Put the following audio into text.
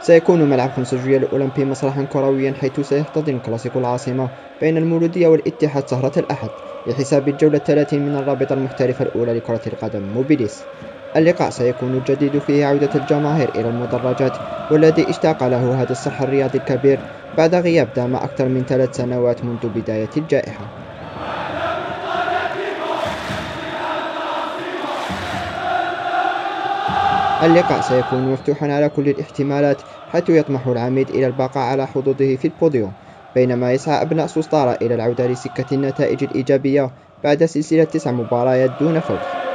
سيكون ملعب 5 جويلية الأولمبي مسرحا كرويا، حيث سيحتضن كلاسيكو العاصمة بين المولودية والاتحاد سهرة الأحد بحساب الجولة 30 من الرابطة المحترفة الأولى لكرة القدم موبيليس. اللقاء سيكون الجديد فيه عودة الجماهير إلى المدرجات، والذي اشتاق له هذا الصح الرياضي الكبير بعد غياب دام أكثر من 3 سنوات منذ بداية الجائحة. اللقاء سيكون مفتوحا على كل الاحتمالات، حيث يطمح العميد إلى البقاء على حظوظه في البوديوم، بينما يسعى أبناء سوسطارة إلى العودة لسكة النتائج الإيجابية بعد سلسلة 9 مباريات دون فوز.